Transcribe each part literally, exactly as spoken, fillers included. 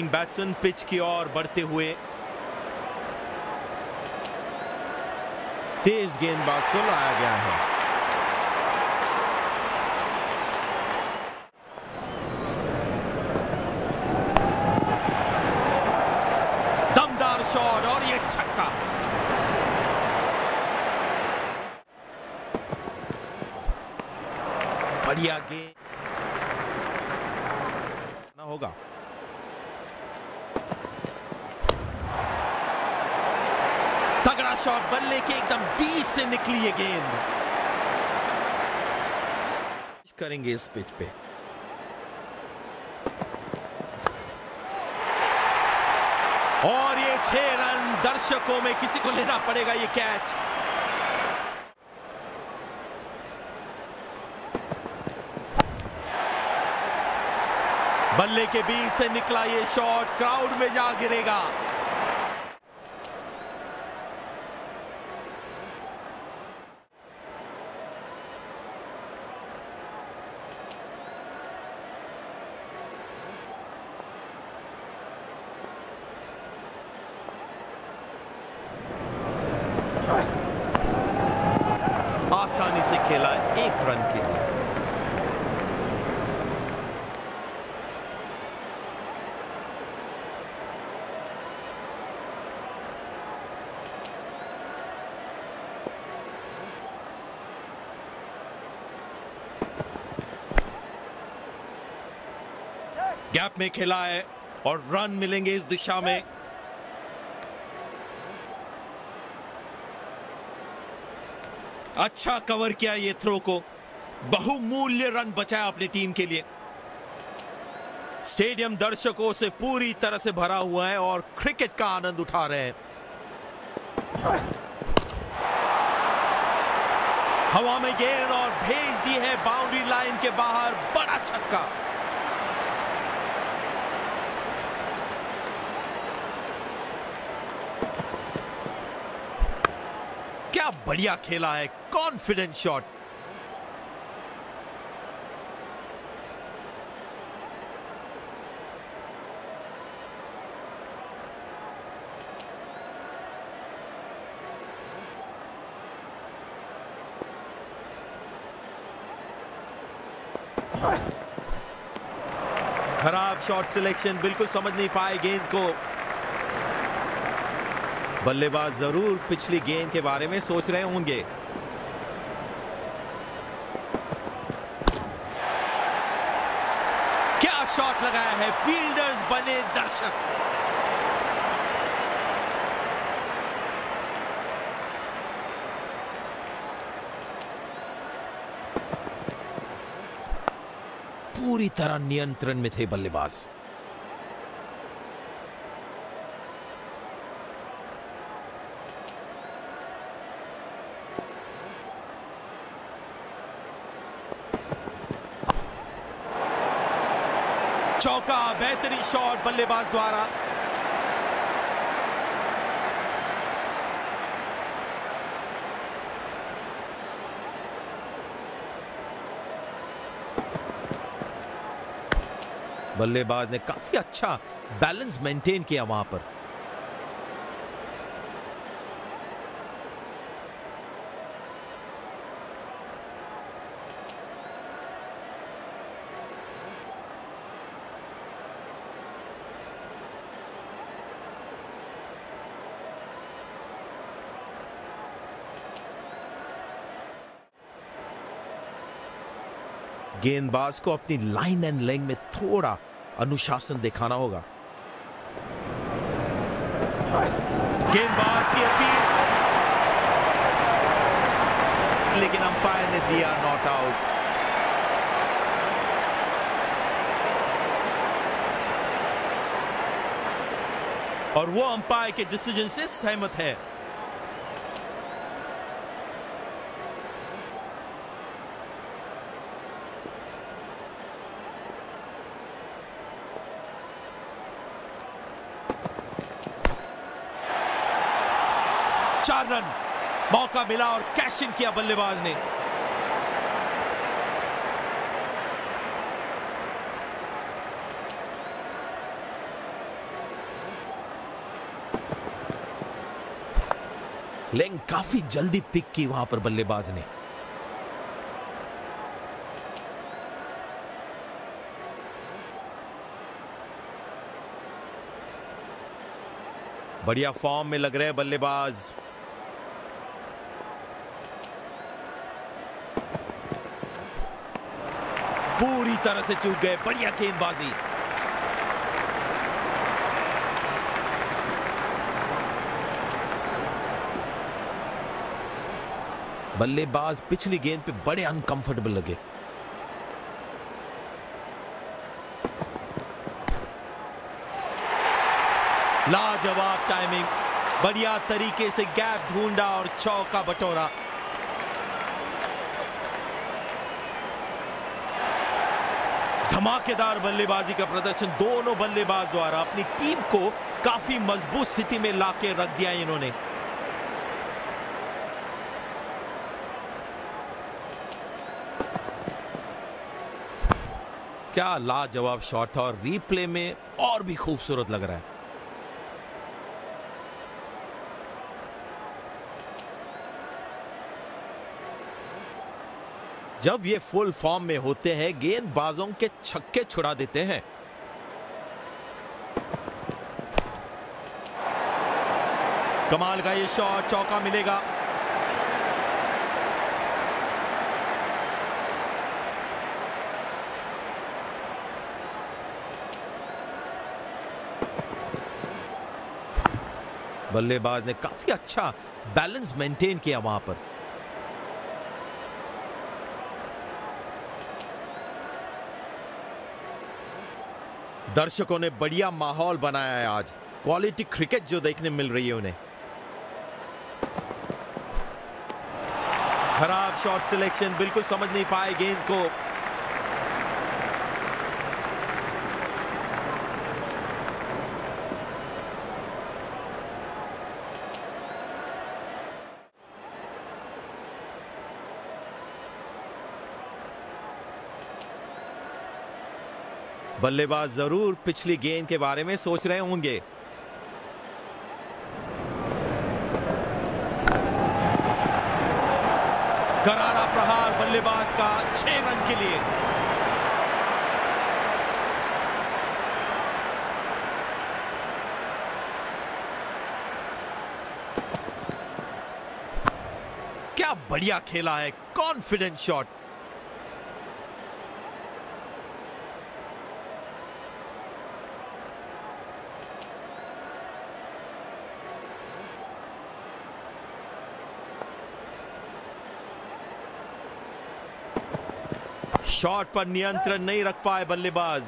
Opening batsman pitch की ओर बढ़ते हुए तेज गेंदबाज को लाया गया है। दमदार शॉट और ये छक्का। बढ़िया गेंद ना होगा। तगड़ा शॉट, बल्ले के एकदम बीच से निकली ये गेंद। करेंगे इस पिच पे। और ये छह रन, दर्शकों में किसी को लेना पड़ेगा ये कैच। बल्ले के बीच से निकला ये शॉट क्राउड में जा गिरेगा। आसानी से खेला एक रन के लिए। गैप में खेला है और रन मिलेंगे इस दिशा में। अच्छा कवर किया ये थ्रो को, बहुमूल्य रन बचाया अपनी टीम के लिए। स्टेडियम दर्शकों से पूरी तरह से भरा हुआ है और क्रिकेट का आनंद उठा रहे हैं। हवा में गेंद और भेज दी है बाउंड्री लाइन के बाहर, बड़ा छक्का। क्या बढ़िया खेला है, कॉन्फिडेंट शॉट। खराब शॉट सिलेक्शन, बिल्कुल समझ नहीं पाए गेंद को। बल्लेबाज जरूर पिछली गेंद के बारे में सोच रहे होंगे। क्या शॉट लगाया है, फील्डर्स बने दर्शक। पूरी तरह नियंत्रण में थे बल्लेबाज। चौका, बेहतरीन शॉट बल्लेबाज द्वारा। बल्लेबाज ने काफी अच्छा बैलेंस मेंटेन किया वहां पर। गेंदबाज को अपनी लाइन एंड लेंथ में थोड़ा अनुशासन दिखाना होगा। गेंदबाज की अपील, लेकिन अंपायर ने दिया नॉट आउट। और वो अंपायर के डिसीजन से सहमत है। चार रन मौका मिला और कैश इन किया बल्लेबाज ने। लेकिन काफी जल्दी पिक की वहां पर बल्लेबाज ने। बढ़िया फॉर्म में लग रहे हैं बल्लेबाज। पूरी तरह से चूक गए। बढ़िया गेंदबाजी। बल्लेबाज पिछली गेंद पे बड़े अनकंफर्टेबल लगे। लाजवाब टाइमिंग। बढ़िया तरीके से गैप ढूंढा और चौका बटोरा। धमाकेदार बल्लेबाजी का प्रदर्शन दोनों बल्लेबाज द्वारा। अपनी टीम को काफी मजबूत स्थिति में लाके रख दिया इन्होंने। क्या लाजवाब शॉट था और रीप्ले में और भी खूबसूरत लग रहा है। जब ये फुल फॉर्म में होते हैं गेंदबाजों के छक्के छुड़ा देते हैं। कमाल का ये शॉट, चौका मिलेगा। बल्लेबाज ने काफी अच्छा बैलेंस मेंटेन किया वहां पर। दर्शकों ने बढ़िया माहौल बनाया है आज। क्वालिटी क्रिकेट जो देखने मिल रही है उन्हें। खराब शॉट सिलेक्शन, बिल्कुल समझ नहीं पाए गेंद को। बल्लेबाज जरूर पिछली गेंद के बारे में सोच रहे होंगे। करारा प्रहार बल्लेबाज का छह रन के लिए। क्या बढ़िया खेला है, कॉन्फिडेंट शॉट। शॉट पर नियंत्रण नहीं रख पाए बल्लेबाज।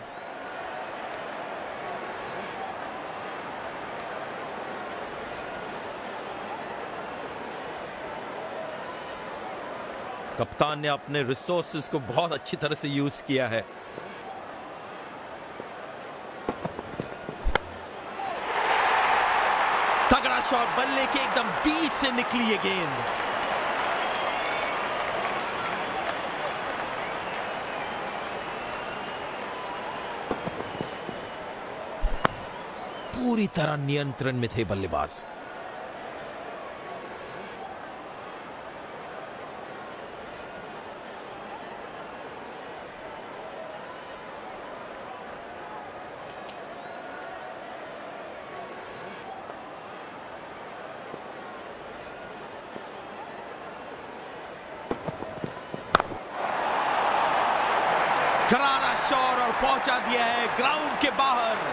कप्तान ने अपने रिसोर्सेज को बहुत अच्छी तरह से यूज किया है। तगड़ा शॉट, बल्ले के एकदम बीच से निकली ये गेंद। पूरी तरह नियंत्रण में थे बल्लेबाज। करारा शॉट और पहुंचा दिया है ग्राउंड के बाहर।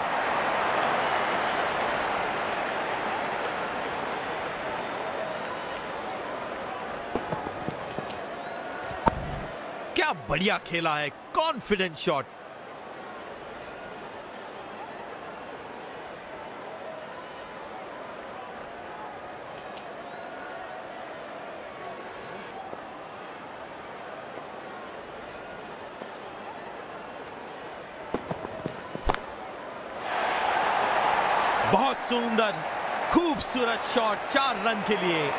क्या बढ़िया खेला है, कॉन्फिडेंट शॉट। बहुत सुंदर खूबसूरत शॉट, चार रन के लिए।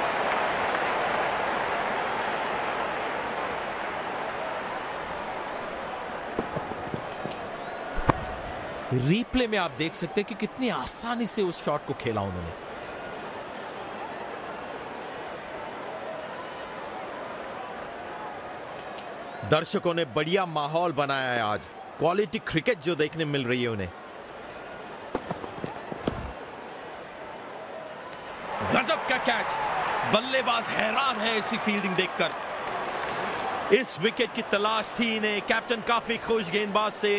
रीप्ले में आप देख सकते हैं कि कितनी आसानी से उस शॉट को खेला उन्होंने। दर्शकों ने बढ़िया माहौल बनाया है आज, क्वालिटी क्रिकेट जो देखने मिल रही है उन्हें। गजब का कैच, बल्लेबाज हैरान है ऐसी फील्डिंग देखकर। इस विकेट की तलाश थी इन्हें, कैप्टन काफी खुश गेंदबाज से,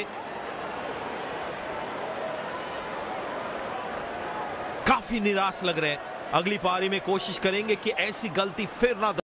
काफी निराश लग रहे हैं। अगली पारी में कोशिश करेंगे कि ऐसी गलती फिर ना